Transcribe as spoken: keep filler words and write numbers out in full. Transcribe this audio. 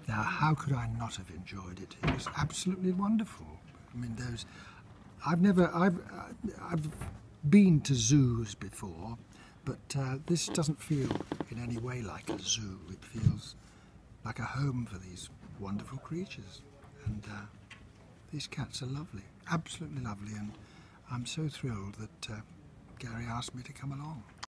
Now, how could I not have enjoyed it? It was absolutely wonderful. I mean, those. I've never. I've. I've been to zoos before, but uh, this doesn't feel in any way like a zoo. It feels like a home for these wonderful creatures, and uh, these cats are lovely, absolutely lovely, and I'm so thrilled that uh, Gary asked me to come along.